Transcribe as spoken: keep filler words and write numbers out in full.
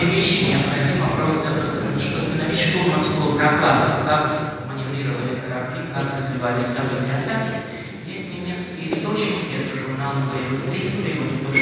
две вещи необходимо просто восстановить штурманскую прокладку, как маневрировали корабли, как развивались события атаки. Есть немецкие источники, это журнал боевых действий, вот